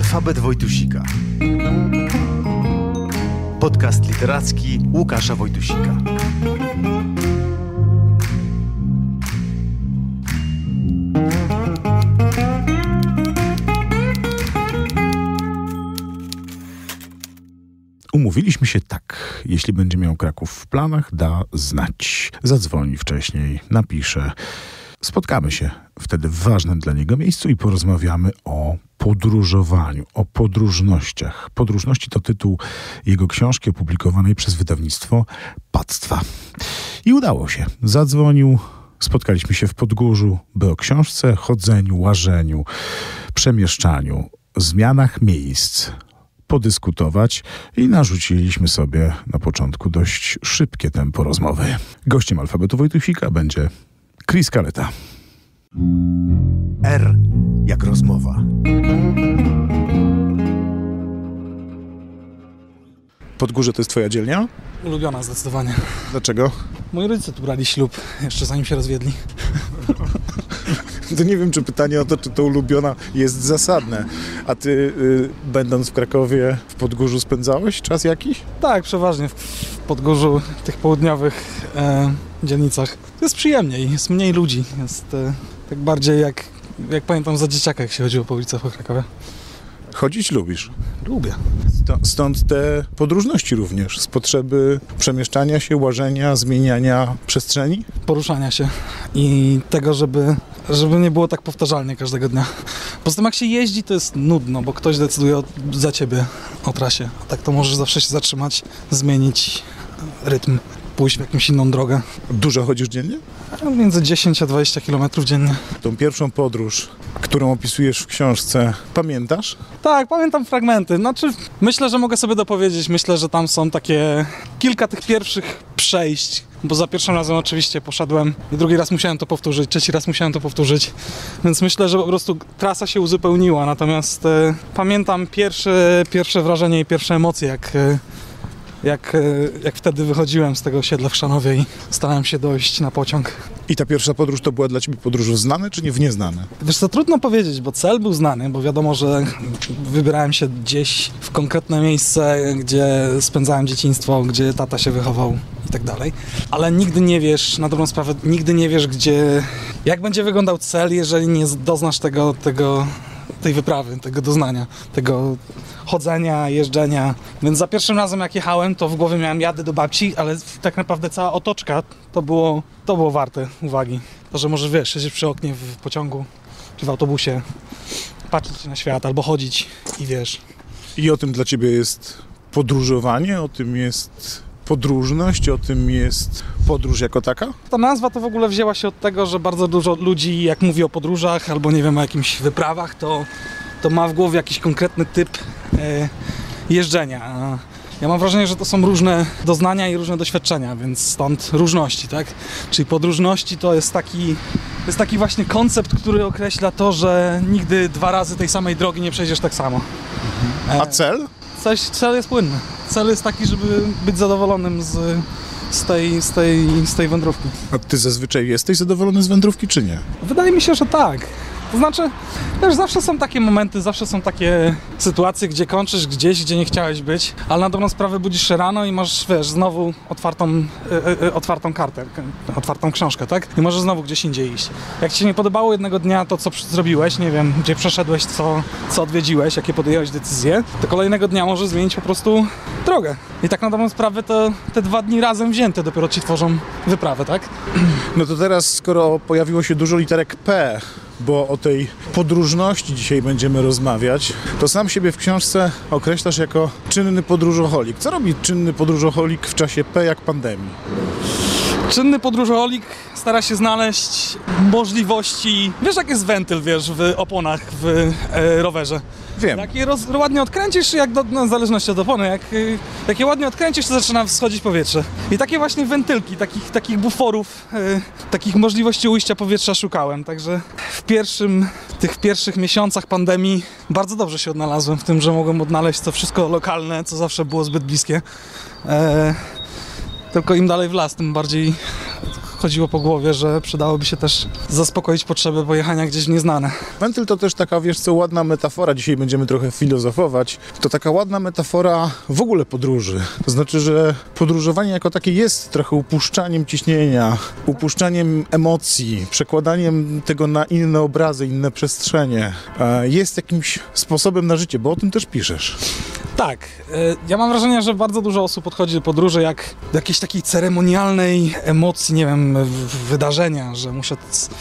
Alfabet Wojtusika. Podcast literacki Łukasza Wojtusika. Umówiliśmy się tak. Jeśli będzie miał Kraków w planach, da znać. Zadzwoni wcześniej, napisze. Spotkamy się wtedy w ważnym dla niego miejscu i porozmawiamy o podróżowaniu, o podróżnościach. Podróżności to tytuł jego książki opublikowanej przez wydawnictwo Pactwa. I udało się. Zadzwonił, spotkaliśmy się w Podgórzu, by o książce, chodzeniu, łażeniu, przemieszczaniu, zmianach miejsc podyskutować i narzuciliśmy sobie na początku dość szybkie tempo rozmowy. Gościem Alfabetu Wojtusika będzie Chris Kaleta. R jak rozmowa. Podgórze to jest twoja dzielnia? Ulubiona zdecydowanie. Dlaczego? Moi rodzice tu brali ślub, jeszcze zanim się rozwiedli. To nie wiem, czy pytanie o to, czy to ulubiona jest zasadne. A ty, będąc w Krakowie, w Podgórzu spędzałeś czas jakiś? Tak, przeważnie w Podgórzu, w tych południowych dzielnicach. Jest przyjemniej, jest mniej ludzi. Jest tak bardziej jak pamiętam za dzieciaka, jak się chodziło po ulicach po Krakowie. Chodzić lubisz? Lubię. Stąd te podróżności również, z potrzeby przemieszczania się, łażenia, zmieniania przestrzeni? Poruszania się i tego, żeby nie było tak powtarzalnie każdego dnia. Poza tym jak się jeździ, to jest nudno, bo ktoś decyduje za ciebie o trasie. A tak to możesz zawsze się zatrzymać, zmienić rytm, pójść w jakąś inną drogę. Dużo chodzisz dziennie? Między 10 a 20 km dziennie. Tą pierwszą podróż, którą opisujesz w książce, pamiętasz? Tak, pamiętam fragmenty. Znaczy, myślę, że mogę sobie dopowiedzieć. Myślę, że tam są takie kilka tych pierwszych przejść, bo za pierwszym razem oczywiście poszedłem i drugi raz musiałem to powtórzyć, trzeci raz musiałem to powtórzyć, więc myślę, że po prostu trasa się uzupełniła, natomiast pamiętam pierwsze wrażenie i pierwsze emocje, jak wtedy wychodziłem z tego osiedla w Chrzanowie i starałem się dojść na pociąg. I ta pierwsza podróż to była dla ciebie podróż w znane czy nie w nieznane? Wiesz co, trudno powiedzieć, bo cel był znany, bo wiadomo, że wybierałem się gdzieś w konkretne miejsce, gdzie spędzałem dzieciństwo, gdzie tata się wychował i tak dalej. Ale nigdy nie wiesz, na dobrą sprawę, nigdy nie wiesz, jak będzie wyglądał cel, jeżeli nie doznasz tej wyprawy, tego doznania, tego chodzenia, jeżdżenia. Więc za pierwszym razem jak jechałem, to w głowie miałem jadę do babci, ale tak naprawdę cała otoczka to było warte uwagi. To, że możesz, wiesz, siedzieć przy oknie w pociągu czy w autobusie, patrzeć na świat albo chodzić i wiesz. I o tym dla ciebie jest podróżowanie, o tym jest podróżność, o tym jest podróż jako taka? Ta nazwa to w ogóle wzięła się od tego, że bardzo dużo ludzi, jak mówi o podróżach albo nie wiem, o jakimś wyprawach, to ma w głowie jakiś konkretny typ jeżdżenia. Ja mam wrażenie, że to są różne doznania i różne doświadczenia, więc stąd różności, tak? Czyli podróżności to jest taki właśnie koncept, który określa to, że nigdy 2 razy tej samej drogi nie przejdziesz tak samo. A cel? Cel jest płynny. Cel jest taki, żeby być zadowolonym z tej wędrówki. A ty zazwyczaj jesteś zadowolony z wędrówki, czy nie? Wydaje mi się, że tak. To znaczy, też zawsze są takie momenty, zawsze są takie sytuacje, gdzie kończysz gdzieś, gdzie nie chciałeś być, ale na dobrą sprawę budzisz się rano i masz, wiesz, znowu otwartą kartę, otwartą książkę, tak? I możesz znowu gdzieś indziej iść. Jak ci się nie podobało jednego dnia to, co zrobiłeś, nie wiem, gdzie przeszedłeś, co odwiedziłeś, jakie podjęłeś decyzje, to kolejnego dnia możesz zmienić po prostu drogę. I tak na dobrą sprawę to te 2 dni razem wzięte dopiero ci tworzą wyprawę, tak? No to teraz, skoro pojawiło się dużo literek P, bo o tej podróżności dzisiaj będziemy rozmawiać, to sam siebie w książce określasz jako czynny podróżoholik. Co robi czynny podróżoholik w czasie P jak pandemii? Czynny podróżoholik stara się znaleźć możliwości... Wiesz, jak jest wentyl, wiesz, w oponach w rowerze? Wiem. Jak je ładnie odkręcisz, w zależności od opony, jak je ładnie odkręcisz, to zaczyna schodzić powietrze. I takie właśnie wentylki, takich buforów, takich możliwości ujścia powietrza szukałem. Także w tych pierwszych miesiącach pandemii bardzo dobrze się odnalazłem w tym, że mogłem odnaleźć to wszystko lokalne, co zawsze było zbyt bliskie. Tylko im dalej w las, tym bardziej chodziło po głowie, że przydałoby się też zaspokoić potrzebę pojechania gdzieś w nieznane. Wentyl to też taka, wiesz co, ładna metafora, dzisiaj będziemy trochę filozofować, to taka ładna metafora w ogóle podróży. To znaczy, że podróżowanie jako takie jest trochę upuszczaniem ciśnienia, upuszczaniem emocji, przekładaniem tego na inne obrazy, inne przestrzenie. Jest jakimś sposobem na życie, bo o tym też piszesz. Tak, ja mam wrażenie, że bardzo dużo osób podchodzi do podróży jak do jakiejś takiej ceremonialnej emocji, nie wiem, wydarzenia, że muszę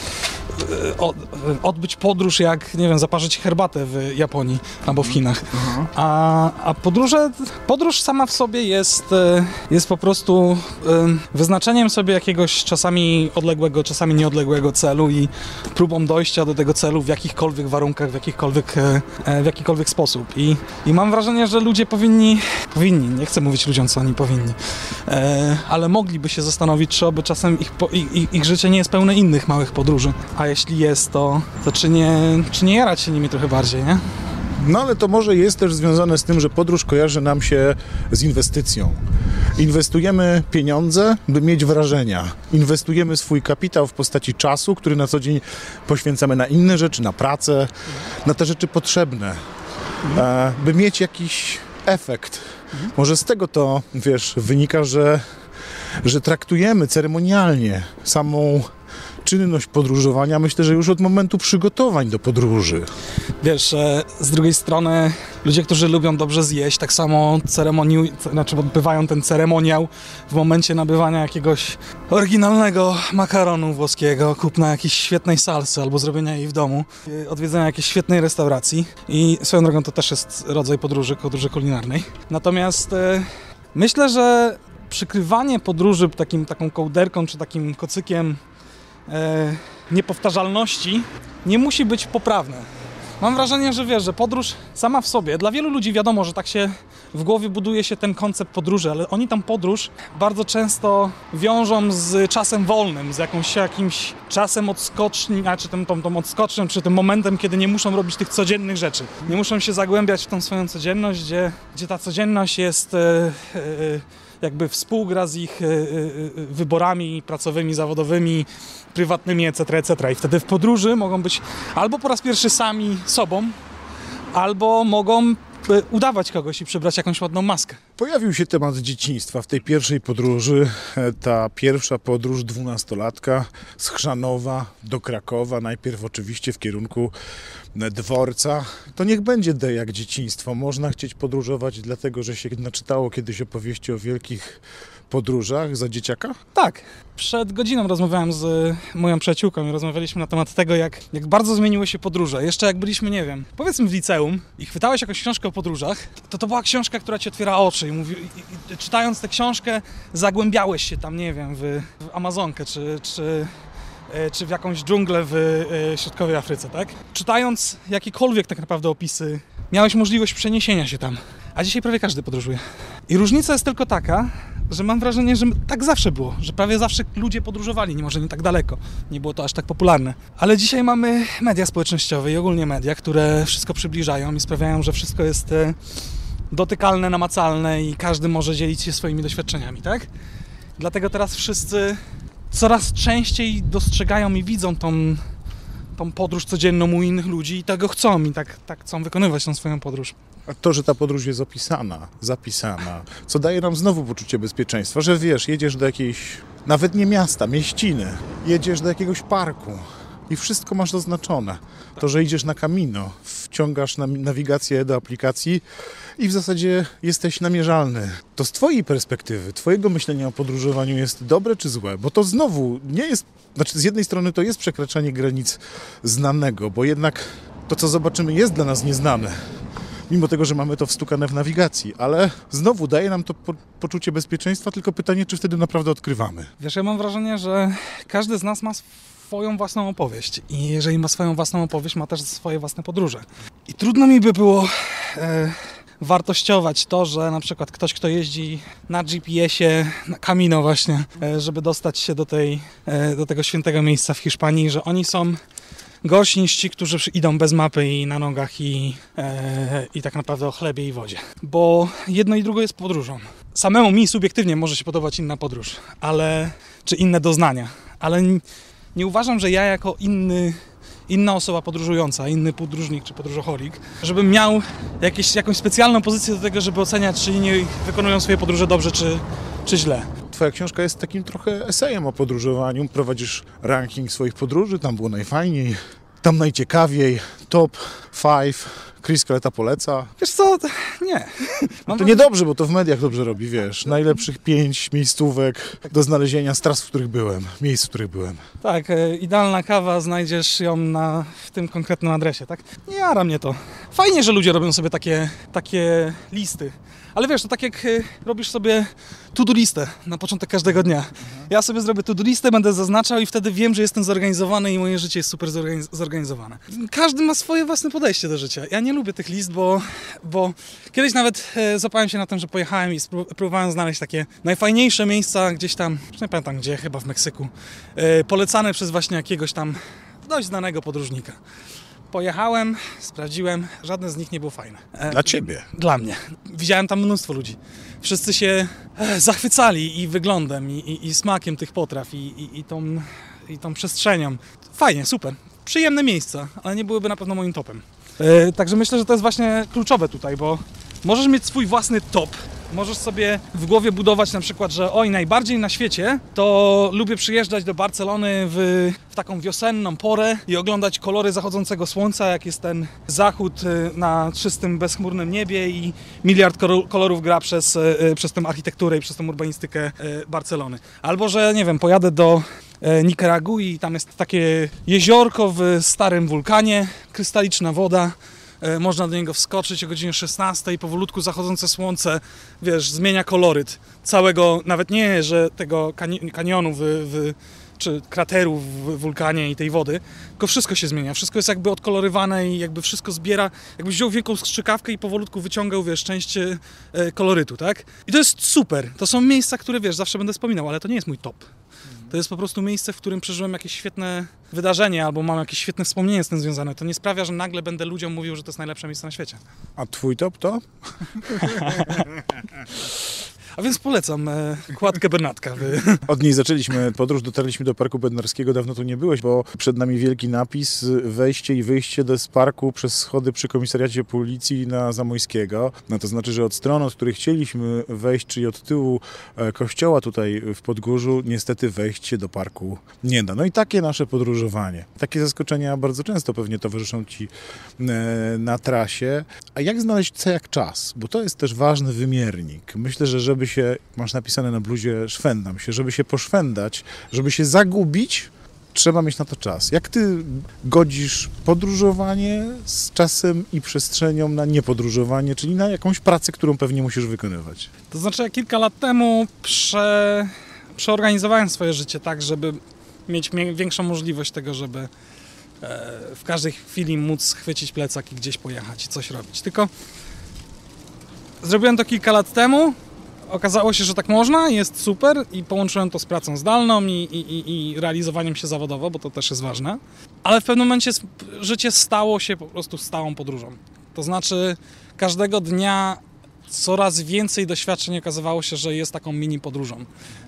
odbyć podróż jak, nie wiem, zaparzyć herbatę w Japonii albo w Chinach. A podróż sama w sobie jest po prostu wyznaczeniem sobie jakiegoś czasami odległego, czasami nieodległego celu i próbą dojścia do tego celu w jakichkolwiek warunkach, w jakikolwiek sposób. I mam wrażenie, że ludzie powinni, nie chcę mówić ludziom, co oni powinni, ale mogliby się zastanowić, czy oby czasem ich życie nie jest pełne innych małych podróży. A jeśli jest, to czy nie jarać się nimi trochę bardziej, nie? No ale to może jest też związane z tym, że podróż kojarzy nam się z inwestycją. Inwestujemy pieniądze, by mieć wrażenia. Inwestujemy swój kapitał w postaci czasu, który na co dzień poświęcamy na inne rzeczy, na pracę, na te rzeczy potrzebne, by mieć jakiś efekt. Może z tego to, wiesz, wynika, że traktujemy ceremonialnie samą czynność podróżowania, myślę, że już od momentu przygotowań do podróży. Wiesz, z drugiej strony ludzie, którzy lubią dobrze zjeść, tak samo odbywają ten ceremoniał w momencie nabywania jakiegoś oryginalnego makaronu włoskiego, kupna jakiejś świetnej salsy albo zrobienia jej w domu, odwiedzenia jakiejś świetnej restauracji i swoją drogą to też jest rodzaj podróży kulinarnej. Natomiast myślę, że przykrywanie podróży taką kołderką czy takim kocykiem niepowtarzalności nie musi być poprawne. Mam wrażenie, że wiesz, że podróż sama w sobie, dla wielu ludzi wiadomo, że tak się w głowie buduje się ten koncept podróży, ale oni tam podróż bardzo często wiążą z czasem wolnym, z jakimś czasem odskoczni, czy tą odskocznią, czy tym momentem, kiedy nie muszą robić tych codziennych rzeczy. Nie muszą się zagłębiać w tą swoją codzienność, gdzie ta codzienność jest jakby współgra z ich wyborami pracowymi, zawodowymi, prywatnymi, etc. I wtedy w podróży mogą być albo po raz pierwszy sami sobą, albo mogą udawać kogoś i przybrać jakąś ładną maskę. Pojawił się temat dzieciństwa w tej pierwszej podróży. Ta pierwsza podróż 12-latka z Chrzanowa do Krakowa, najpierw oczywiście w kierunku dworca. To niech będzie D jak dzieciństwo. Można chcieć podróżować dlatego, że się naczytało kiedyś opowieści o wielkich podróżach za dzieciaka? Tak. Przed godziną rozmawiałem z moją przyjaciółką i rozmawialiśmy na temat tego, jak bardzo zmieniły się podróże. Jeszcze jak byliśmy, nie wiem, powiedzmy w liceum i chwytałeś jakąś książkę o podróżach, to była książka, która ci otwiera oczy i czytając tę książkę zagłębiałeś się tam, nie wiem, w Amazonkę czy w jakąś dżunglę w środkowej Afryce, tak? Czytając jakiekolwiek tak naprawdę opisy, miałeś możliwość przeniesienia się tam. A dzisiaj prawie każdy podróżuje. I różnica jest tylko taka, że mam wrażenie, że tak zawsze było, że prawie zawsze ludzie podróżowali, może nie tak daleko, nie było to aż tak popularne. Ale dzisiaj mamy media społecznościowe i ogólnie media, które wszystko przybliżają i sprawiają, że wszystko jest dotykalne, namacalne i każdy może dzielić się swoimi doświadczeniami, tak? Dlatego teraz wszyscy coraz częściej dostrzegają i widzą tą podróż codzienną u innych ludzi i tego chcą i tak chcą wykonywać tą swoją podróż. A to, że ta podróż jest opisana, zapisana, co daje nam znowu poczucie bezpieczeństwa, że wiesz, jedziesz do jakiejś, nawet nie miasta, mieściny, jedziesz do jakiegoś parku i wszystko masz zaznaczone. To, że idziesz na Camino, wciągasz nawigację do aplikacji i w zasadzie jesteś namierzalny. To z twojej perspektywy, twojego myślenia o podróżowaniu jest dobre czy złe? Bo to znowu nie jest, z jednej strony to jest przekraczanie granic znanego, bo jednak to, co zobaczymy, jest dla nas nieznane. Mimo tego, że mamy to wstukane w nawigacji, ale znowu daje nam to poczucie bezpieczeństwa, tylko pytanie, czy wtedy naprawdę odkrywamy. Wiesz, ja mam wrażenie, że każdy z nas ma swoją własną opowieść i jeżeli ma swoją własną opowieść, ma też swoje własne podróże. I trudno mi by było wartościować to, że na przykład ktoś, kto jeździ na GPS-ie, na Camino właśnie, żeby dostać się do tego świętego miejsca w Hiszpanii, że oni są gorsi niż ci, którzy idą bez mapy i na nogach i tak naprawdę o chlebie i wodzie. Bo jedno i drugie jest podróżą. Samemu mi subiektywnie może się podobać inna podróż, czy inne doznania, ale nie uważam, że ja jako inna osoba podróżująca, inny podróżnik czy podróżoholik, żebym miał jakąś specjalną pozycję do tego, żeby oceniać, czy inni wykonują swoje podróże dobrze, czy źle. Twoja książka jest takim trochę esejem o podróżowaniu. Prowadzisz ranking swoich podróży, tam było najfajniej, tam najciekawiej, top 5, Chris Kleta poleca. Wiesz co, nie. To niedobrze, bo to w mediach dobrze robi, wiesz. Najlepszych 5 miejscówek do znalezienia z tras, w których byłem, miejsc, w których byłem. Tak, idealna kawa, znajdziesz ją w tym konkretnym adresie, tak? Nie jara mnie to. Fajnie, że ludzie robią sobie takie listy. Ale wiesz, to tak jak robisz sobie to-do listę na początek każdego dnia. Ja sobie zrobię to-do listę, będę zaznaczał i wtedy wiem, że jestem zorganizowany i moje życie jest super zorganizowane. Każdy ma swoje własne podejście do życia. Ja nie lubię tych list, bo kiedyś nawet złapałem się na tym, że pojechałem i próbowałem znaleźć takie najfajniejsze miejsca gdzieś tam, nie pamiętam gdzie, chyba w Meksyku, polecane przez właśnie jakiegoś tam dość znanego podróżnika. Pojechałem, sprawdziłem, żadne z nich nie było fajne. Dla ciebie? Dla mnie. Widziałem tam mnóstwo ludzi. Wszyscy się zachwycali i wyglądem, i smakiem tych potraw, i tą przestrzenią. Fajnie, super. Przyjemne miejsca, ale nie byłyby na pewno moim topem. Także myślę, że to jest właśnie kluczowe tutaj, bo możesz mieć swój własny top. Możesz sobie w głowie budować na przykład, że najbardziej na świecie to lubię przyjeżdżać do Barcelony w taką wiosenną porę i oglądać kolory zachodzącego słońca, jak jest ten zachód na czystym, bezchmurnym niebie i miliard kolorów gra przez tę architekturę i przez tę urbanistykę Barcelony. Albo, że nie wiem, pojadę do Nikaragui i tam jest takie jeziorko w starym wulkanie, krystaliczna woda. Można do niego wskoczyć o godzinie 16 i powolutku zachodzące słońce, wiesz, zmienia koloryt całego, nawet nie, że tego kanionu czy krateru w wulkanie i tej wody, tylko wszystko się zmienia, wszystko jest jakby odkolorywane i jakby wszystko zbiera, jakbyś wziął wielką strzykawkę i powolutku wyciągał, wiesz, część kolorytu, tak? I to jest super, to są miejsca, które, wiesz, zawsze będę wspominał, ale to nie jest mój top. To jest po prostu miejsce, w którym przeżyłem jakieś świetne wydarzenie albo mam jakieś świetne wspomnienie z tym związane. To nie sprawia, że nagle będę ludziom mówił, że to jest najlepsze miejsce na świecie. A twój top to? A więc polecam kładkę Bernatka. Od niej zaczęliśmy podróż, dotarliśmy do Parku Bednarskiego, dawno tu nie byłeś, bo przed nami wielki napis, wejście i wyjście z parku przez schody przy komisariacie policji na Zamojskiego. No to znaczy, że od strony, od której chcieliśmy wejść, czyli od tyłu kościoła tutaj w Podgórzu, niestety wejść się do parku nie da. No i takie nasze podróżowanie. Takie zaskoczenia bardzo często pewnie towarzyszą ci na trasie. A jak znaleźć co jak czas? Bo to jest też ważny wymiernik. Myślę, że żeby się, masz napisane na bluzie, szwendam się, żeby się poszwendać, żeby się zagubić, trzeba mieć na to czas. Jak ty godzisz podróżowanie z czasem i przestrzenią na niepodróżowanie, czyli na jakąś pracę, którą pewnie musisz wykonywać? To znaczy, ja kilka lat temu przeorganizowałem swoje życie tak, żeby mieć większą możliwość tego, żeby w każdej chwili móc schwycić plecak i gdzieś pojechać i coś robić. Tylko zrobiłem to kilka lat temu, okazało się, że tak można, jest super i połączyłem to z pracą zdalną i realizowaniem się zawodowo, bo to też jest ważne. Ale w pewnym momencie życie stało się po prostu stałą podróżą. To znaczy każdego dnia coraz więcej doświadczeń okazywało się, że jest taką mini podróżą.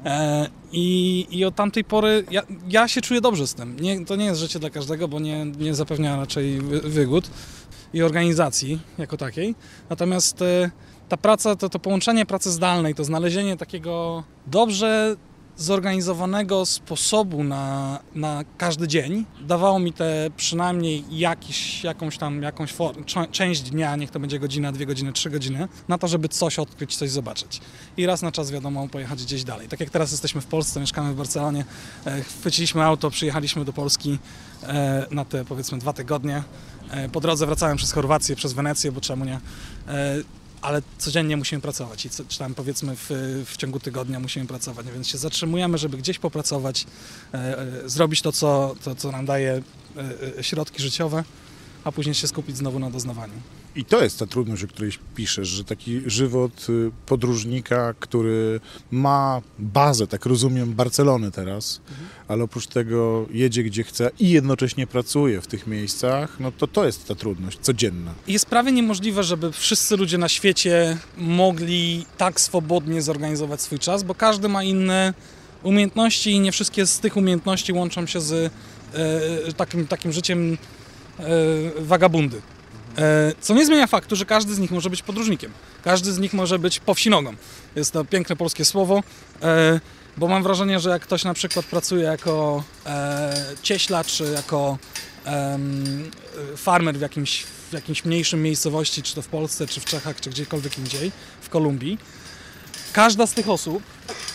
I od tamtej pory ja się czuję dobrze z tym. To nie jest życie dla każdego, bo nie zapewnia raczej wygód i organizacji jako takiej. Natomiast ta praca, to połączenie pracy zdalnej, to znalezienie takiego dobrze zorganizowanego sposobu na każdy dzień dawało mi te przynajmniej jakąś część dnia, niech to będzie godzina, 2 godziny, 3 godziny, na to, żeby coś odkryć, coś zobaczyć. I raz na czas, wiadomo, pojechać gdzieś dalej. Tak jak teraz jesteśmy w Polsce, mieszkamy w Barcelonie, chwyciliśmy auto, przyjechaliśmy do Polski na te, powiedzmy, 2 tygodnie. Po drodze wracałem przez Chorwację, przez Wenecję, bo czemu nie? Ale codziennie musimy pracować i czy tam powiedzmy w ciągu tygodnia musimy pracować, więc się zatrzymujemy, żeby gdzieś popracować, zrobić to, co nam daje środki życiowe, a później się skupić znowu na doznawaniu. I to jest ta trudność, o której piszesz, że taki żywot podróżnika, który ma bazę, tak rozumiem, Barcelony teraz, ale oprócz tego jedzie gdzie chce i jednocześnie pracuje w tych miejscach, no to jest ta trudność codzienna. Jest prawie niemożliwe, żeby wszyscy ludzie na świecie mogli tak swobodnie zorganizować swój czas, bo każdy ma inny umiejętności i nie wszystkie z tych umiejętności łączą się z takim życiem wagabundy. Co nie zmienia faktu, że każdy z nich może być podróżnikiem. Każdy z nich może być powsinogą. Jest to piękne polskie słowo, bo mam wrażenie, że jak ktoś na przykład pracuje jako cieśla, czy jako farmer w jakimś mniejszym miejscowości, czy to w Polsce, czy w Czechach, czy gdziekolwiek indziej, w Kolumbii, każda z tych osób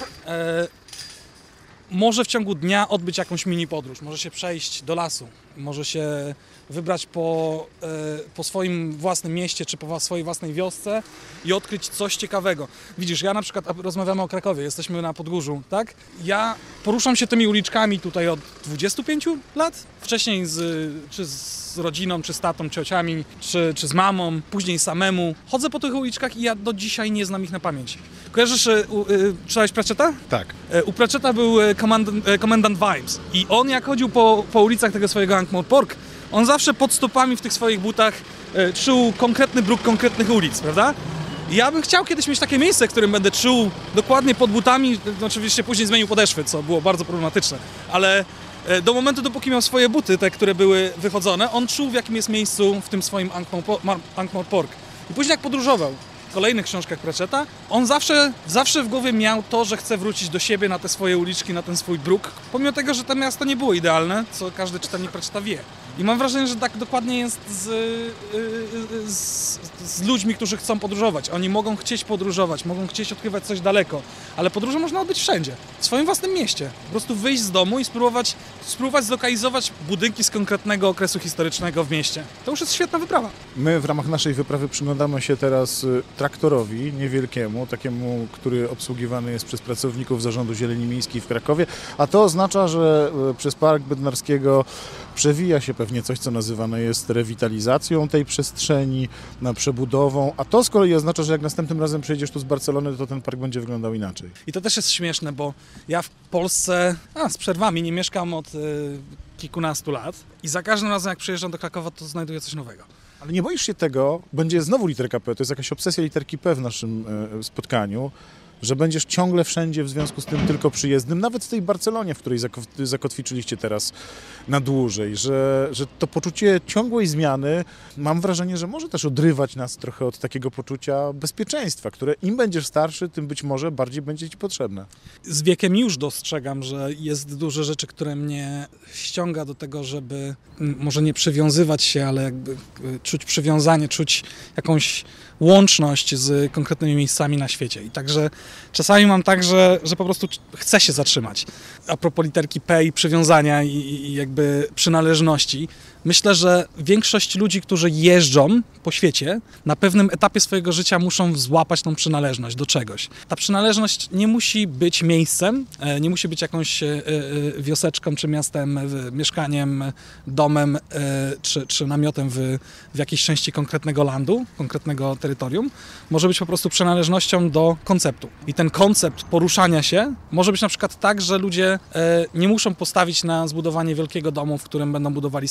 może w ciągu dnia odbyć jakąś mini podróż, może się przejść do lasu, może się wybrać po swoim własnym mieście, czy po swojej własnej wiosce i odkryć coś ciekawego. Widzisz, ja na przykład, rozmawiamy o Krakowie, jesteśmy na Podgórzu, tak? Ja poruszam się tymi uliczkami tutaj od 25 lat, wcześniej czy z rodziną, czy z tatą, ciociami, czy z mamą, później samemu. Chodzę po tych uliczkach i ja do dzisiaj nie znam ich na pamięć. Kojarzysz, czytałeś Pratchetta? Tak. U Pratchetta był Commandant Vimes i on jak chodził po ulicach tego swojego Ankh-Morpork, on zawsze pod stopami w tych swoich butach czuł konkretny bruk konkretnych ulic, prawda? Ja bym chciał kiedyś mieć takie miejsce, w którym będę czuł dokładnie pod butami, oczywiście później zmienił podeszwy, co było bardzo problematyczne, ale do momentu, dopóki miał swoje buty, te, które były wychodzone, on czuł, w jakim jest miejscu w tym swoim Ankh-Morpork. I później jak podróżował w kolejnych książkach Pratchetta, on zawsze w głowie miał to, że chce wrócić do siebie na te swoje uliczki, na ten swój bruk, pomimo tego, że to miasto nie było idealne, co każdy czytelnik Pratchetta wie. I mam wrażenie, że tak dokładnie jest z ludźmi, którzy chcą podróżować. Oni mogą chcieć podróżować, mogą chcieć odkrywać coś daleko, ale podróże można odbyć wszędzie, w swoim własnym mieście. Po prostu wyjść z domu i spróbować zlokalizować budynki z konkretnego okresu historycznego w mieście. To już jest świetna wyprawa. My w ramach naszej wyprawy przyglądamy się teraz traktorowi niewielkiemu, takiemu, który obsługiwany jest przez pracowników Zarządu Zieleni Miejskiej w Krakowie, a to oznacza, że przez Park Bednarskiego przewija się pewnie coś, co nazywane jest rewitalizacją tej przestrzeni, przebudową, a to z kolei oznacza, że jak następnym razem przyjedziesz tu z Barcelony, to ten park będzie wyglądał inaczej. I to też jest śmieszne, bo ja w Polsce z przerwami nie mieszkam od kilkunastu lat i za każdym razem jak przyjeżdżam do Krakowa, to znajduję coś nowego. Ale nie boisz się tego, będzie znowu literka P, to jest jakaś obsesja literki P w naszym spotkaniu, że będziesz ciągle wszędzie w związku z tym tylko przyjezdnym, nawet w tej Barcelonie, w której zakotwiczyliście teraz na dłużej, że to poczucie ciągłej zmiany, mam wrażenie, że może też odrywać nas trochę od takiego poczucia bezpieczeństwa, które im będziesz starszy, tym być może bardziej będzie ci potrzebne. Z wiekiem już dostrzegam, że jest dużo rzeczy, które mnie ściąga do tego, żeby może nie przywiązywać się, ale jakby czuć przywiązanie, czuć jakąś łączność z konkretnymi miejscami na świecie. I także czasami mam tak, że po prostu chcę się zatrzymać. A propos literki P i przywiązania i jakby przynależności, myślę, że większość ludzi, którzy jeżdżą po świecie, na pewnym etapie swojego życia muszą złapać tą przynależność do czegoś. Ta przynależność nie musi być miejscem, nie musi być jakąś wioseczką, czy miastem, mieszkaniem, domem, czy namiotem w jakiejś części konkretnego landu, konkretnego terytorium. Może być po prostu przynależnością do konceptu. I ten koncept poruszania się może być na przykład tak, że ludzie nie muszą postawić na zbudowanie wielkiego domu, w którym będą budowali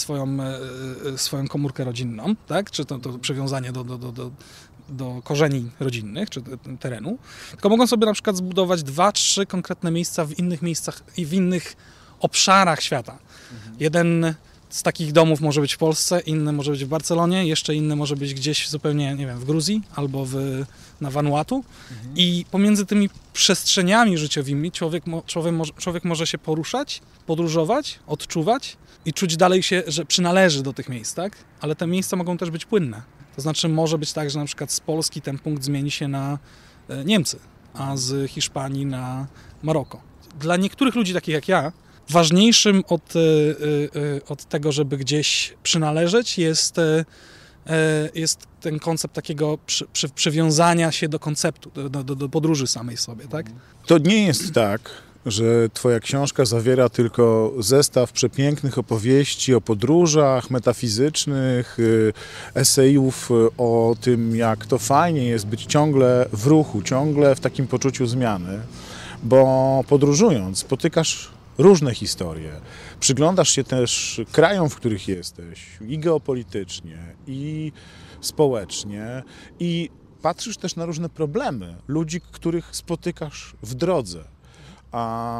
swoją komórkę rodzinną, tak? Czy to przywiązanie do korzeni rodzinnych, czy terenu, tylko mogą sobie na przykład zbudować 2-3 konkretne miejsca w innych miejscach i w innych obszarach świata. Jeden z takich domów może być w Polsce, inny może być w Barcelonie, jeszcze inny może być gdzieś zupełnie, nie wiem, w Gruzji albo na Vanuatu. I pomiędzy tymi przestrzeniami życiowymi człowiek może się poruszać, podróżować, odczuwać i czuć dalej się, że przynależy do tych miejsc, tak? Ale te miejsca mogą też być płynne. To znaczy może być tak, że na przykład z Polski ten punkt zmieni się na Niemcy, a z Hiszpanii na Maroko. Dla niektórych ludzi, takich jak ja, ważniejszym od tego, żeby gdzieś przynależeć, jest ten koncept takiego przywiązania się do konceptu, do podróży samej sobie, tak? To nie jest tak, że twoja książka zawiera tylko zestaw przepięknych opowieści o podróżach metafizycznych, esejów o tym, jak to fajnie jest być ciągle w ruchu, ciągle w takim poczuciu zmiany, bo podróżując spotykasz różne historie. Przyglądasz się też krajom, w których jesteś, i geopolitycznie, i społecznie, i patrzysz też na różne problemy ludzi, których spotykasz w drodze. A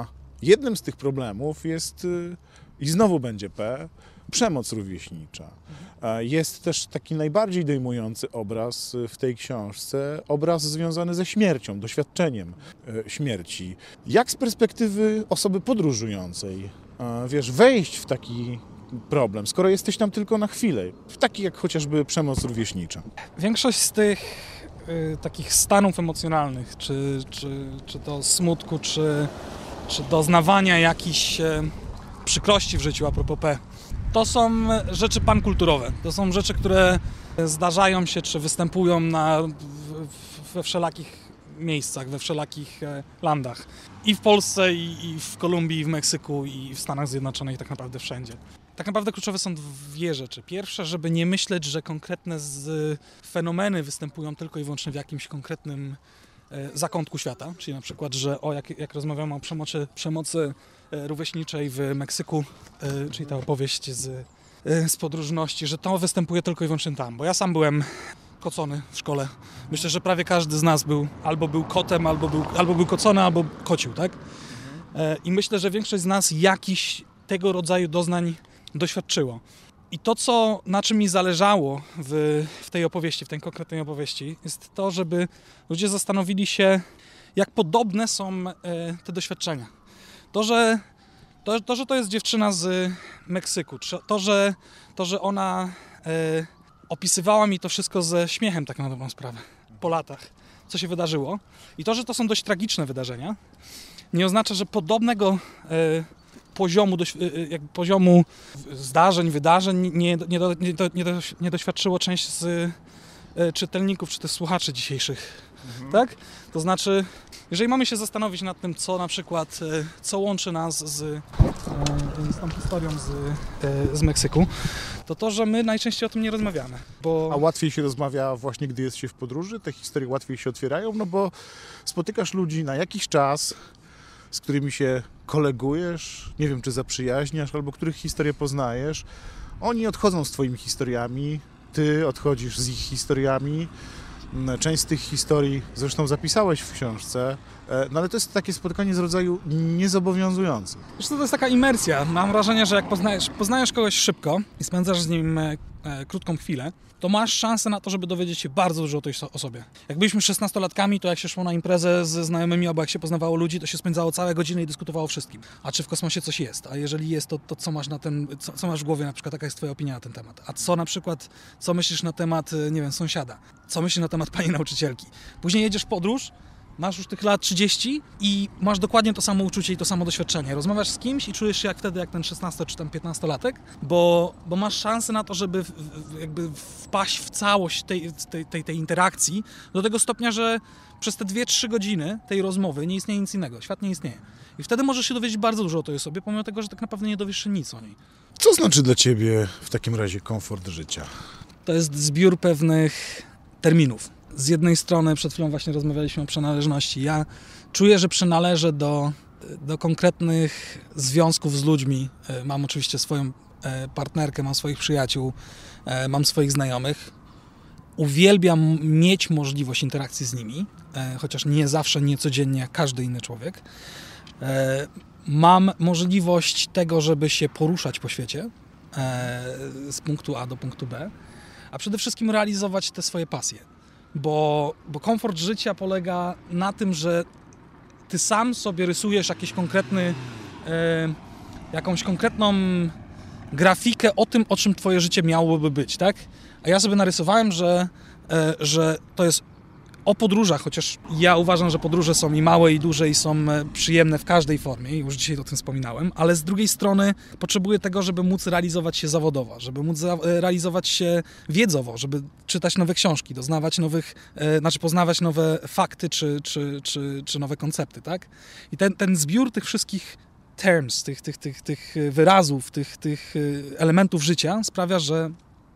Jednym z tych problemów jest, i znowu będzie P, przemoc rówieśnicza. Jest też taki najbardziej dojmujący obraz w tej książce, obraz związany ze śmiercią, doświadczeniem śmierci. Jak z perspektywy osoby podróżującej, wejść w taki problem, skoro jesteś tam tylko na chwilę, w taki jak chociażby przemoc rówieśnicza? Większość z tych takich stanów emocjonalnych, czy to smutku, czy doznawania jakichś przykrości w życiu, a propos P, to są rzeczy pankulturowe. To są rzeczy, które zdarzają się, czy występują we wszelakich miejscach, we wszelakich landach. I w Polsce, i w Kolumbii, i w Meksyku, i w Stanach Zjednoczonych, tak naprawdę wszędzie. Tak naprawdę kluczowe są dwie rzeczy. Pierwsza, żeby nie myśleć, że konkretne fenomeny występują tylko i wyłącznie w jakimś konkretnym zakątku świata, czyli na przykład, że jak rozmawiamy o przemocy rówieśniczej w Meksyku, czyli ta opowieść z podróżności, że to występuje tylko i wyłącznie tam, bo ja sam byłem kocony w szkole. Myślę, że prawie każdy z nas albo był kotem, albo był kocony, albo kocił, tak? I myślę, że większość z nas jakiś tego rodzaju doznań doświadczyło. I to, na czym mi zależało w tej opowieści, w tej konkretnej opowieści, jest to, żeby ludzie zastanowili się, jak podobne są te doświadczenia. To, że to jest dziewczyna z Meksyku, to, że ona opisywała mi to wszystko ze śmiechem, tak na dobrą sprawę, po latach, co się wydarzyło. I to, że to są dość tragiczne wydarzenia, nie oznacza, że podobnego poziomu zdarzeń, wydarzeń nie doświadczyło część z czytelników czy też słuchaczy dzisiejszych. Tak? To znaczy, jeżeli mamy się zastanowić nad tym, co na przykład, łączy nas z tą historią z Meksyku, to, że my najczęściej o tym nie rozmawiamy. A łatwiej się rozmawia właśnie, gdy jest się w podróży? Te historie łatwiej się otwierają? No bo spotykasz ludzi na jakiś czas, z którymi się kolegujesz, nie wiem, czy zaprzyjaźniasz, albo których historię poznajesz. Oni odchodzą z twoimi historiami, ty odchodzisz z ich historiami. Część z tych historii zresztą zapisałeś w książce, no ale to jest takie spotkanie z rodzaju niezobowiązujące. Zresztą to jest taka imersja. Mam wrażenie, że jak poznajesz kogoś szybko i spędzasz z nim krótką chwilę, to masz szansę na to, żeby dowiedzieć się bardzo dużo o tej osobie. Jak byliśmy 16-latkami, to jak się szło na imprezę ze znajomymi, albo jak się poznawało ludzi, to się spędzało całe godziny i dyskutowało o wszystkim. A czy w kosmosie coś jest? A jeżeli jest, to co masz co masz w głowie, na przykład jaka jest twoja opinia na ten temat? A co myślisz na temat, nie wiem, sąsiada? Co myślisz na temat pani nauczycielki? Później jedziesz w podróż, masz już tych lat 30 i masz dokładnie to samo uczucie i to samo doświadczenie. Rozmawiasz z kimś i czujesz się jak ten 16 czy tam 15-latek, bo masz szansę na to, żeby jakby wpaść w całość tej interakcji do tego stopnia, że przez te 2-3 godziny tej rozmowy nie istnieje nic innego. Świat nie istnieje. I wtedy możesz się dowiedzieć bardzo dużo o tej osobie, pomimo tego, że tak naprawdę nie dowiesz się nic o niej. Co znaczy dla ciebie w takim razie komfort życia? To jest zbiór pewnych terminów. Z jednej strony, przed chwilą właśnie rozmawialiśmy o przynależności. Ja czuję, że przynależę do konkretnych związków z ludźmi. Mam oczywiście swoją partnerkę, mam swoich przyjaciół, mam swoich znajomych. Uwielbiam mieć możliwość interakcji z nimi, chociaż nie zawsze, nie codziennie, jak każdy inny człowiek. Mam możliwość tego, żeby się poruszać po świecie z punktu A do punktu B, a przede wszystkim realizować te swoje pasje. Bo komfort życia polega na tym, że ty sam sobie rysujesz jakąś konkretną grafikę o tym, o czym twoje życie miałoby być, tak? A ja sobie narysowałem, że to jest o podróżach, chociaż ja uważam, że podróże są i małe, i duże, i są przyjemne w każdej formie, już dzisiaj o tym wspominałem, ale z drugiej strony potrzebuję tego, żeby móc realizować się zawodowo, żeby móc realizować się wiedzowo, żeby czytać nowe książki, poznawać nowe fakty, czy nowe koncepty, tak? I ten zbiór tych wszystkich terms, tych wyrazów, tych elementów życia sprawia, że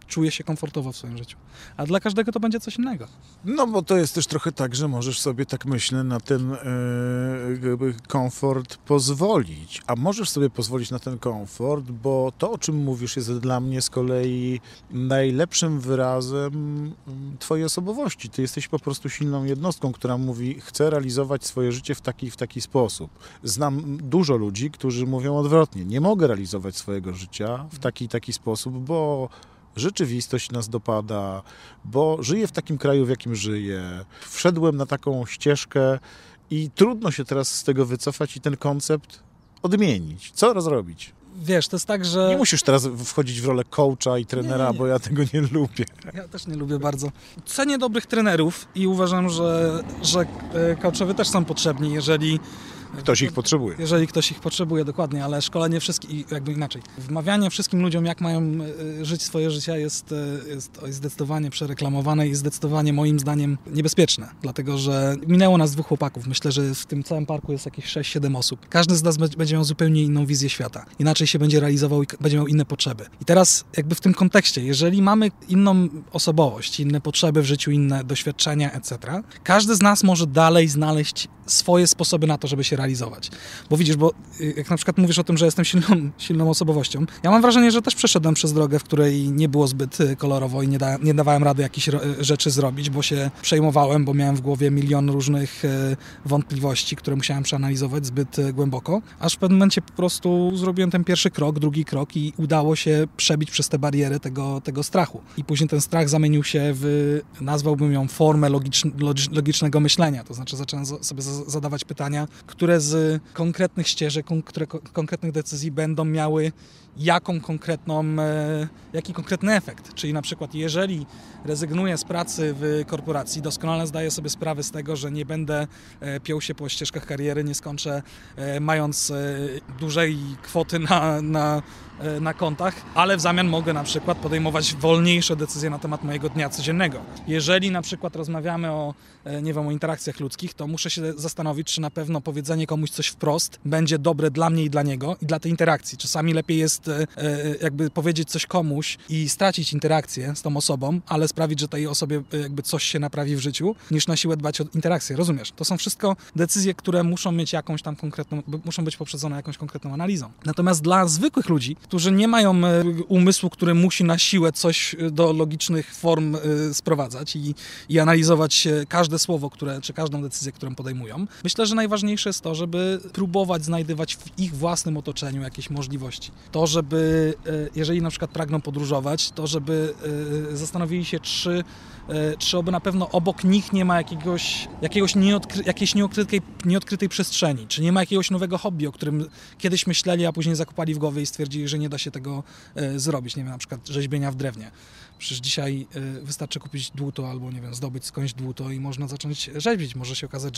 czuje się komfortowo w swoim życiu. A dla każdego to będzie coś innego. No bo to jest też trochę tak, że możesz sobie, tak myślę, na ten komfort pozwolić. A możesz sobie pozwolić na ten komfort, bo to, o czym mówisz, jest dla mnie z kolei najlepszym wyrazem twojej osobowości. Ty jesteś po prostu silną jednostką, która mówi, chcę realizować swoje życie w taki sposób. Znam dużo ludzi, którzy mówią odwrotnie. Nie mogę realizować swojego życia w taki sposób, bo rzeczywistość nas dopada, bo żyję w takim kraju, w jakim żyję. Wszedłem na taką ścieżkę i trudno się teraz z tego wycofać i ten koncept odmienić. Co rozrobić? Wiesz, to jest tak, że... Nie musisz teraz wchodzić w rolę coacha i trenera, Nie. bo ja tego nie lubię. Ja też nie lubię bardzo. Cenię dobrych trenerów i uważam, że coachowie też są potrzebni, jeżeli Ktoś ich potrzebuje. Jeżeli ktoś ich potrzebuje, dokładnie, ale szkolenie wszystkich, jakby inaczej. Wmawianie wszystkim ludziom, jak mają żyć swoje życie, jest zdecydowanie przereklamowane i zdecydowanie moim zdaniem niebezpieczne. Dlatego, że minęło nas 2 chłopaków. Myślę, że w tym całym parku jest jakieś 6-7 osób. Każdy z nas będzie miał zupełnie inną wizję świata. Inaczej się będzie realizował i będzie miał inne potrzeby. I teraz jakby w tym kontekście, jeżeli mamy inną osobowość, inne potrzeby w życiu, inne doświadczenia, etc., każdy z nas może dalej znaleźć swoje sposoby na to, żeby się realizować. Bo widzisz, bo jak na przykład mówisz o tym, że jestem silną osobowością, ja mam wrażenie, że też przeszedłem przez drogę, w której nie było zbyt kolorowo i nie dawałem rady jakichś rzeczy zrobić, bo się przejmowałem, bo miałem w głowie milion różnych wątpliwości, które musiałem przeanalizować zbyt głęboko, aż w pewnym momencie po prostu zrobiłem ten pierwszy krok, drugi krok i udało się przebić przez te bariery tego strachu. I później ten strach zamienił się w, nazwałbym ją, formę logicznego myślenia. To znaczy zacząłem sobie zadawać pytania, które z konkretnych ścieżek, konkretnych decyzji będą miały jaki konkretny efekt. Czyli na przykład jeżeli rezygnuję z pracy w korporacji, doskonale zdaję sobie sprawę z tego, że nie będę piął się po ścieżkach kariery, nie skończę mając dużej kwoty na kontach, ale w zamian mogę na przykład podejmować wolniejsze decyzje na temat mojego dnia codziennego. Jeżeli na przykład rozmawiamy o interakcjach ludzkich, to muszę się zastanowić, czy na pewno powiedzenie komuś coś wprost będzie dobre dla mnie i dla niego i dla tej interakcji. Czasami lepiej jest jakby powiedzieć coś komuś i stracić interakcję z tą osobą, ale sprawić, że tej osobie jakby coś się naprawi w życiu, niż na siłę dbać o interakcję. Rozumiesz? To są wszystko decyzje, które muszą mieć jakąś tam konkretną, muszą być poprzedzone jakąś konkretną analizą. Natomiast dla zwykłych ludzi, którzy nie mają umysłu, który musi na siłę coś do logicznych form sprowadzać i analizować każde słowo, czy każdą decyzję, którą podejmują, myślę, że najważniejsze jest to, żeby próbować znajdywać w ich własnym otoczeniu jakieś możliwości. To, żeby, jeżeli na przykład pragną podróżować, to żeby zastanowili się, czy oby na pewno obok nich nie ma jakiejś nieodkrytej przestrzeni, czy nie ma jakiegoś nowego hobby, o którym kiedyś myśleli, a później zakopali w głowie i stwierdzili, że nie da się tego zrobić. Nie wiem, na przykład rzeźbienia w drewnie. Przecież dzisiaj wystarczy kupić dłuto albo, nie wiem, zdobyć skądś dłuto i można zacząć rzeźbić. Może się okazać,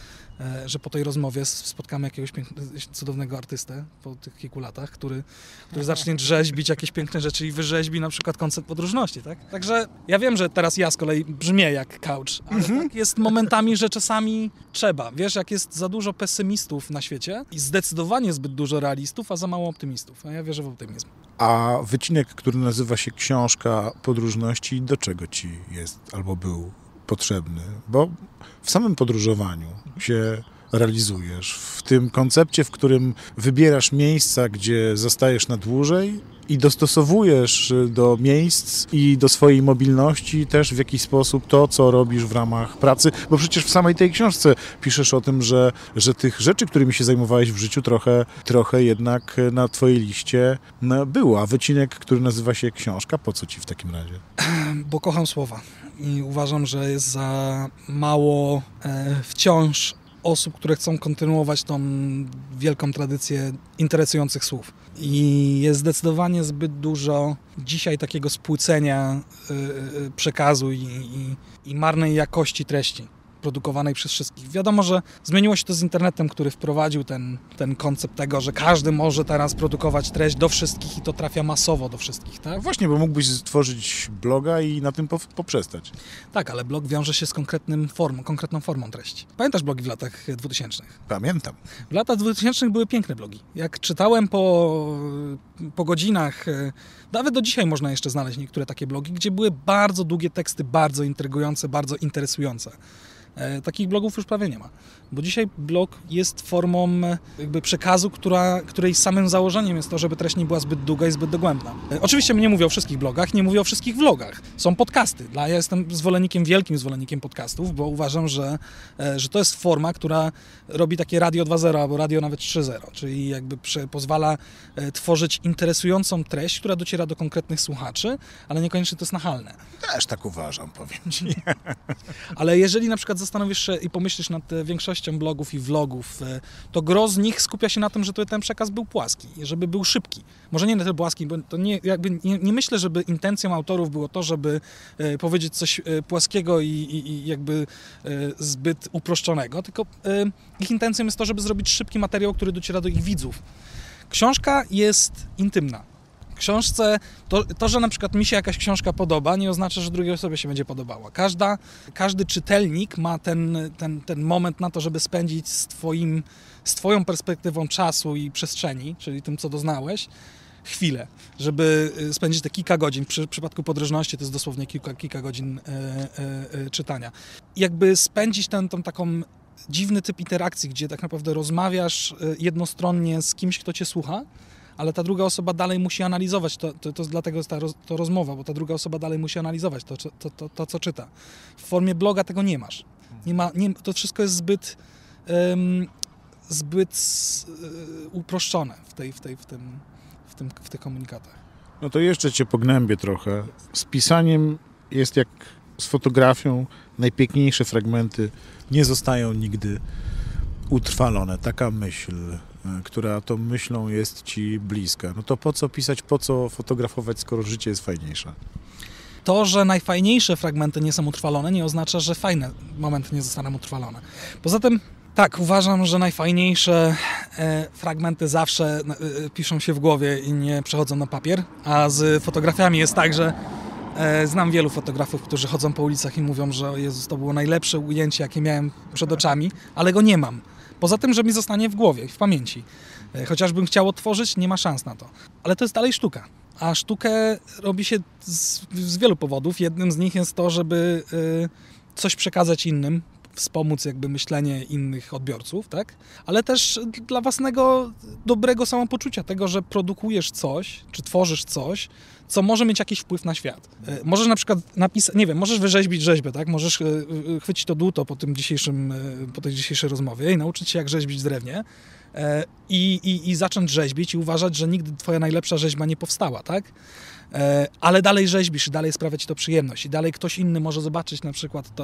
że po tej rozmowie spotkamy jakiegoś cudownego artystę po tych kilku latach, który zacznie rzeźbić jakieś piękne rzeczy i wyrzeźbi na przykład koncept podróżności, tak? Także ja wiem, że teraz ja z kolei brzmię jak coach, ale tak jest momentami, że czasami trzeba. Wiesz, jak jest za dużo pesymistów na świecie i zdecydowanie zbyt dużo realistów, a za mało optymistów. A ja wierzę w optymizm. A wycinek, który nazywa się Książka podróżności, do czego ci jest albo był potrzebny? Bo w samym podróżowaniu się realizujesz, w tym koncepcie, w którym wybierasz miejsca, gdzie zostajesz na dłużej i dostosowujesz do miejsc i do swojej mobilności też w jakiś sposób to, co robisz w ramach pracy, bo przecież w samej tej książce piszesz o tym, że tych rzeczy, którymi się zajmowałeś w życiu, trochę jednak na twojej liście było, a wycinek, który nazywa się Książka, po co ci w takim razie? Bo kocham słowa i uważam, że jest za mało wciąż osób, które chcą kontynuować tą wielką tradycję interesujących słów. I jest zdecydowanie zbyt dużo dzisiaj takiego spłycenia przekazu i marnej jakości treści. produkowanej przez wszystkich. Wiadomo, że zmieniło się to z internetem, który wprowadził ten koncept tego, że każdy może teraz produkować treść do wszystkich i to trafia masowo do wszystkich, tak? Właśnie, bo mógłbyś stworzyć bloga i na tym poprzestać. Tak, ale blog wiąże się z konkretną formą treści. Pamiętasz blogi w latach 2000? Pamiętam. W latach 2000 były piękne blogi. Jak czytałem po godzinach, nawet do dzisiaj można jeszcze znaleźć niektóre takie blogi, gdzie były bardzo długie teksty, bardzo intrygujące, bardzo interesujące. Takich blogów już prawie nie ma, bo dzisiaj blog jest formą jakby przekazu, której samym założeniem jest to, żeby treść nie była zbyt długa i zbyt dogłębna. Oczywiście nie mówię o wszystkich blogach, nie mówię o wszystkich vlogach. Są podcasty. Ja jestem wielkim zwolennikiem podcastów, bo uważam, że to jest forma, która robi takie radio 2.0 albo radio nawet 3.0, czyli jakby pozwala tworzyć interesującą treść, która dociera do konkretnych słuchaczy, ale niekoniecznie to jest nachalne. Też tak uważam, powiem ci. Ale jeżeli na przykład zastanowisz się i pomyślisz nad większością blogów i vlogów, to gros z nich skupia się na tym, żeby ten przekaz był płaski, żeby był szybki. Może nie na tyle płaski, bo to nie myślę, żeby intencją autorów było to, żeby powiedzieć coś płaskiego i jakby zbyt uproszczonego, tylko ich intencją jest to, żeby zrobić szybki materiał, który dociera do ich widzów. Książka jest intymna. Książce, to, że na przykład mi się jakaś książka podoba, nie oznacza, że drugiej osobie się będzie podobała. Każdy czytelnik ma ten moment na to, żeby spędzić z twoją perspektywą czasu i przestrzeni, czyli tym, co doznałeś, chwilę, żeby spędzić te kilka godzin. W przypadku podróżności to jest dosłownie kilka godzin czytania. I jakby spędzić ten taką dziwny typ interakcji, gdzie tak naprawdę rozmawiasz jednostronnie z kimś, kto cię słucha, ale ta druga osoba dalej musi analizować, to dlatego jest to rozmowa, bo ta druga osoba dalej musi analizować to, co czyta. W formie bloga tego nie masz. To wszystko jest zbyt uproszczone w tych komunikatach. No to jeszcze cię pognębię trochę. Z pisaniem jest jak z fotografią. Najpiękniejsze fragmenty nie zostają nigdy utrwalone. Taka myśl, która tą myślą jest ci bliska. No to po co pisać, po co fotografować, skoro życie jest fajniejsze? To, że najfajniejsze fragmenty nie są utrwalone, nie oznacza, że fajne momenty nie zostaną utrwalone. Poza tym, tak, uważam, że najfajniejsze fragmenty zawsze piszą się w głowie i nie przechodzą na papier, a z fotografiami jest tak, że znam wielu fotografów, którzy chodzą po ulicach i mówią, że o Jezus, to było najlepsze ujęcie, jakie miałem przed oczami, ale go nie mam. Poza tym, że mi zostanie w głowie, w pamięci. Chociażbym chciał odtworzyć, nie ma szans na to. Ale to jest dalej sztuka. A sztukę robi się z wielu powodów. Jednym z nich jest to, żeby coś przekazać innym, wspomóc jakby myślenie innych odbiorców, tak? Ale też dla własnego dobrego samopoczucia, tego, że produkujesz coś, czy tworzysz coś, co może mieć jakiś wpływ na świat. Możesz na przykład napisać, nie wiem, możesz wyrzeźbić rzeźbę, tak? Możesz chwycić to dłuto po tej dzisiejszej rozmowie i nauczyć się, jak rzeźbić w drewnie i zacząć rzeźbić i uważać, że nigdy twoja najlepsza rzeźba nie powstała, tak? Ale dalej rzeźbisz i dalej sprawia ci to przyjemność i dalej ktoś inny może zobaczyć na przykład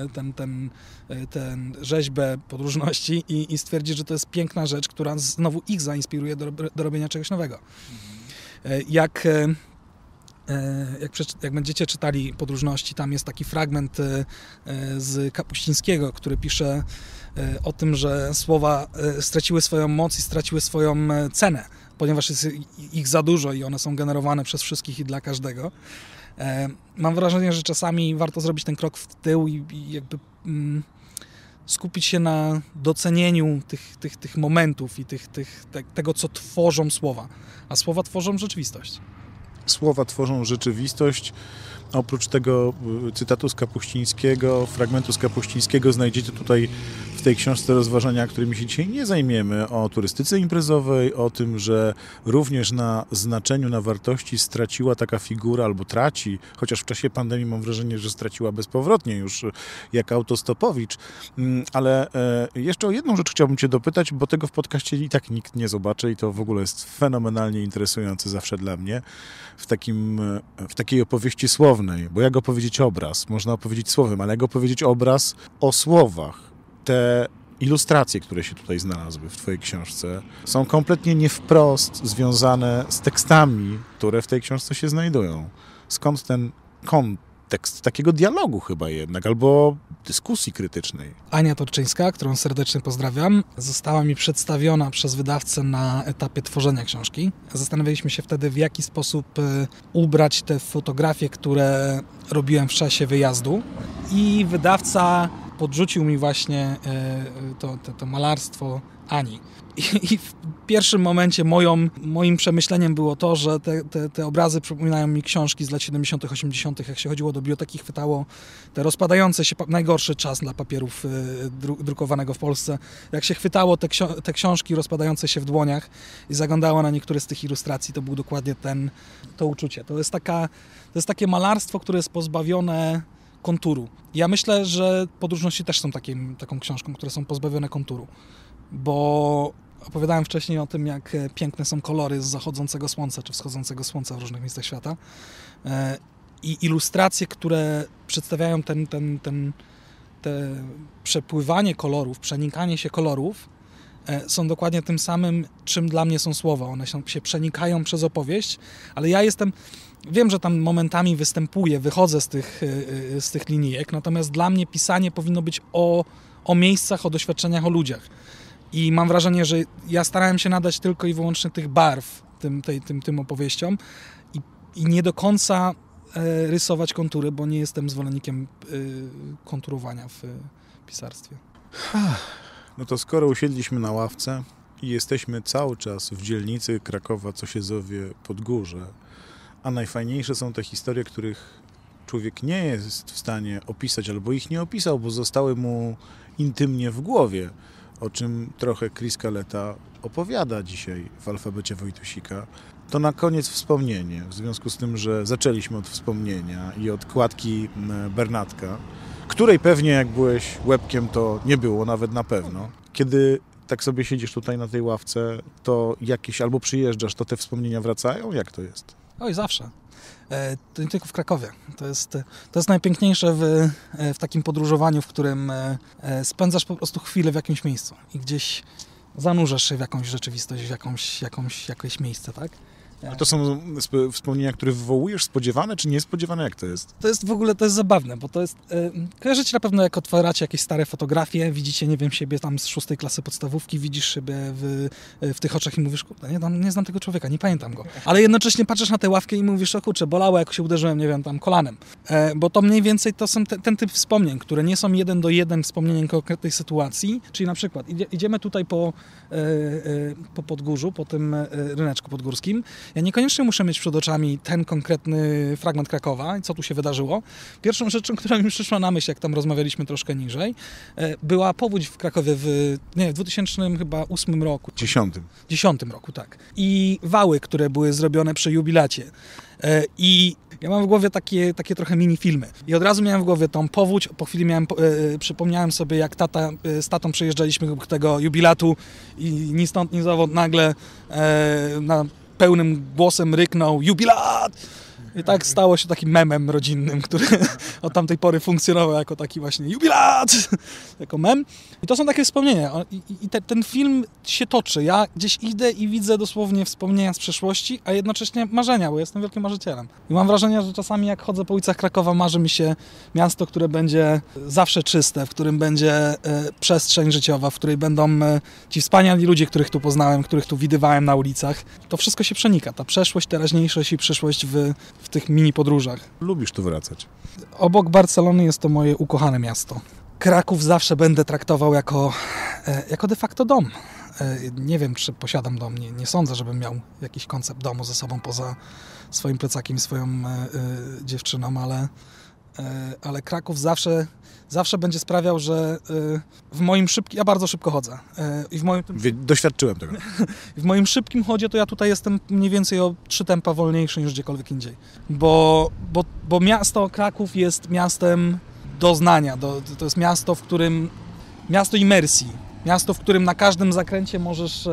tę rzeźbę podróżności i stwierdzić, że to jest piękna rzecz, która znowu ich zainspiruje do robienia czegoś nowego. Jak będziecie czytali Podróżności, tam jest taki fragment z Kapuścińskiego, który pisze o tym, że słowa straciły swoją moc i straciły swoją cenę, ponieważ jest ich za dużo i one są generowane przez wszystkich i dla każdego. Mam wrażenie, że czasami warto zrobić ten krok w tył i jakby skupić się na docenieniu tych momentów i tego, co tworzą słowa. A słowa tworzą rzeczywistość. Słowa tworzą rzeczywistość. Oprócz tego cytatu z Kapuścińskiego, fragmentu z Kapuścińskiego znajdziecie tutaj w tej książce rozważania, którymi się dzisiaj nie zajmiemy, o turystyce imprezowej, o tym, że również na znaczeniu, na wartości straciła taka figura, albo traci, chociaż w czasie pandemii mam wrażenie, że straciła bezpowrotnie już jak autostopowicz. Ale jeszcze o jedną rzecz chciałbym cię dopytać, bo tego w podcaście i tak nikt nie zobaczy i to w ogóle jest fenomenalnie interesujące zawsze dla mnie w takiej opowieści słownej, bo jak opowiedzieć obraz? Można opowiedzieć słowem, ale jak opowiedzieć obraz o słowach? Te ilustracje, które się tutaj znalazły w twojej książce, są kompletnie nie wprost związane z tekstami, które w tej książce się znajdują. Skąd ten tekst takiego dialogu chyba jednak, albo dyskusji krytycznej. Ania Torczyńska, którą serdecznie pozdrawiam, została mi przedstawiona przez wydawcę na etapie tworzenia książki. Zastanawialiśmy się wtedy, w jaki sposób ubrać te fotografie, które robiłem w czasie wyjazdu, i wydawca podrzucił mi właśnie to malarstwo Ani. I w pierwszym momencie moim przemyśleniem było to, że te obrazy przypominają mi książki z lat 70., 80., jak się chodziło do biblioteki, chwytało te rozpadające się, najgorszy czas dla papierów drukowanego w Polsce, jak się chwytało te książki rozpadające się w dłoniach i zaglądało na niektóre z tych ilustracji, to było dokładnie to uczucie. To jest takie malarstwo, które jest pozbawione konturu. Ja myślę, że podróżności też są taką książką, które są pozbawione konturu, bo opowiadałem wcześniej o tym, jak piękne są kolory z zachodzącego słońca czy wschodzącego słońca w różnych miejscach świata. I ilustracje, które przedstawiają te przepływanie kolorów, przenikanie się kolorów, są dokładnie tym samym, czym dla mnie są słowa. One się przenikają przez opowieść, ale wiem, że tam momentami wychodzę z tych linijek, natomiast dla mnie pisanie powinno być o miejscach, o doświadczeniach, o ludziach. I mam wrażenie, że ja starałem się nadać tylko i wyłącznie tych barw tym opowieściom i nie do końca rysować kontury, bo nie jestem zwolennikiem konturowania w pisarstwie. No to skoro usiedliśmy na ławce i jesteśmy cały czas w dzielnicy Krakowa, co się zowie Podgórze, a najfajniejsze są te historie, których człowiek nie jest w stanie opisać, albo ich nie opisał, bo zostały mu intymnie w głowie, o czym trochę Chris Kaleta opowiada dzisiaj w Alfabecie Wojtusika, to na koniec wspomnienie, w związku z tym, że zaczęliśmy od wspomnienia i od kładki Bernatka, której pewnie jak byłeś łebkiem, to nie było nawet na pewno. Kiedy tak sobie siedzisz tutaj na tej ławce, to jakieś albo przyjeżdżasz, to te wspomnienia wracają? Jak to jest? Oj, zawsze. To nie tylko w Krakowie. To jest najpiękniejsze w takim podróżowaniu, w którym spędzasz po prostu chwilę w jakimś miejscu i gdzieś zanurzasz się w jakąś rzeczywistość, w jakieś miejsce, tak? A to są wspomnienia, które wywołujesz, spodziewane czy niespodziewane? Jak to jest? To jest zabawne, bo to jest... kojarzycie na pewno, jak otwieracie jakieś stare fotografie, widzicie, nie wiem, siebie tam z 6. klasy podstawówki, widzisz siebie w tych oczach i mówisz, kurde, nie znam tego człowieka, nie pamiętam go. Ale jednocześnie patrzysz na tę ławkę i mówisz, o kurczę, bolało, jak się uderzyłem, nie wiem, tam kolanem. Bo to mniej więcej to są ten typ wspomnień, które nie są 1:1 wspomnieniem konkretnej sytuacji. Czyli na przykład idziemy tutaj po Podgórzu, po tym ryneczku podgórskim. Ja niekoniecznie muszę mieć przed oczami ten konkretny fragment Krakowa i co tu się wydarzyło. Pierwszą rzeczą, która mi przyszła na myśl, jak tam rozmawialiśmy troszkę niżej, była powódź w Krakowie w 2008 roku. 10 roku, tak. I wały, które były zrobione przy jubilacie. I ja mam w głowie takie trochę mini filmy. I od razu miałem w głowie tą powódź, po chwili przypomniałem sobie, jak z tatą przejeżdżaliśmy tego jubilatu i ni stąd, ni zowąd nagle na pełnym głosem ryknął jubilat! I tak stało się takim memem rodzinnym, który od tamtej pory funkcjonował jako taki właśnie jubilat! Jako mem. I to są takie wspomnienia. Ten film się toczy. Ja gdzieś idę i widzę dosłownie wspomnienia z przeszłości, a jednocześnie marzenia, bo jestem wielkim marzycielem. I mam wrażenie, że czasami jak chodzę po ulicach Krakowa, marzy mi się miasto, które będzie zawsze czyste, w którym będzie przestrzeń życiowa, w której będą ci wspaniali ludzie, których tu poznałem, których tu widywałem na ulicach. To wszystko się przenika. Ta przeszłość, teraźniejszość i przyszłość w tych mini podróżach. Lubisz tu wracać? Obok Barcelony jest to moje ukochane miasto. Kraków zawsze będę traktował jako de facto dom. Nie wiem, czy posiadam dom. Nie sądzę, żebym miał jakiś koncept domu ze sobą poza swoim plecakiem i swoją dziewczyną, ale Kraków zawsze będzie sprawiał, że w moim szybkim... Ja bardzo szybko chodzę. Doświadczyłem tego. W moim szybkim chodzie to ja tutaj jestem mniej więcej o 3 tempa wolniejszy niż gdziekolwiek indziej. Bo miasto Kraków jest miastem doznania. To jest miasto, w którym... Miasto imersji. Miasto, w którym na każdym zakręcie możesz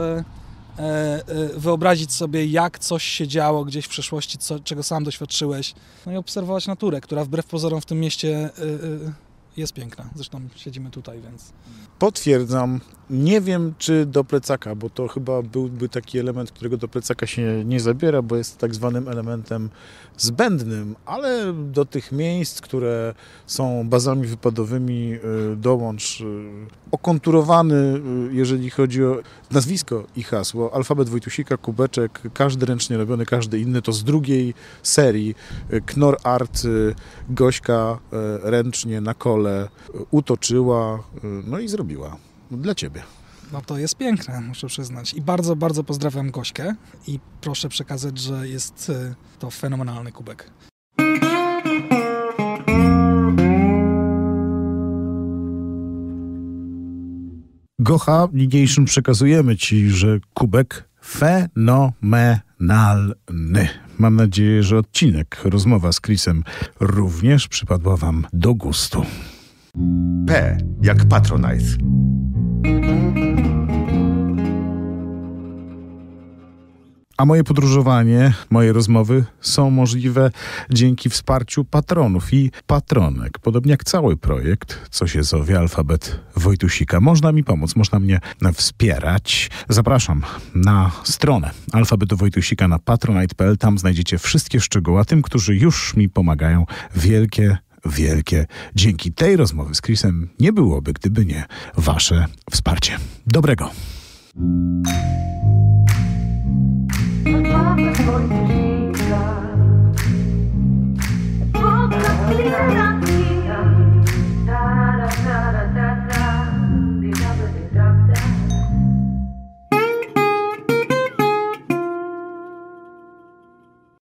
wyobrazić sobie, jak coś się działo gdzieś w przeszłości, czego sam doświadczyłeś. No i obserwować naturę, która wbrew pozorom w tym mieście Jest piękna. Zresztą siedzimy tutaj, więc... Potwierdzam. Nie wiem, czy do plecaka, bo to chyba byłby taki element, którego do plecaka się nie zabiera, bo jest tak zwanym elementem zbędnym, ale do tych miejsc, które są bazami wypadowymi, dołącz okonturowany, jeżeli chodzi o nazwisko i hasło, alfabet Wojtusika, kubeczek, każdy ręcznie robiony, każdy inny, to z drugiej serii Knorr Art Gośka ręcznie na kole utoczyła, no i zrobiła. Dla ciebie. No to jest piękne, muszę przyznać. I bardzo, bardzo pozdrawiam Gośkę i proszę przekazać, że jest to fenomenalny kubek. Gocha, niniejszym przekazujemy ci, że kubek fenomenalny. Mam nadzieję, że odcinek, rozmowa z Chrisem, również przypadła wam do gustu. P jak Patronite. A moje podróżowanie, moje rozmowy są możliwe dzięki wsparciu patronów i patronek. Podobnie jak cały projekt, co się zowie Alfabet Wojtusika. Można mi pomóc, można mnie wspierać. Zapraszam na stronę Alfabetu Wojtusika na patronite.pl. Tam znajdziecie wszystkie szczegóły. A tym, którzy już mi pomagają, wielkie dzięki. Tej rozmowy z Chrisem nie byłoby, gdyby nie wasze wsparcie. Dobrego.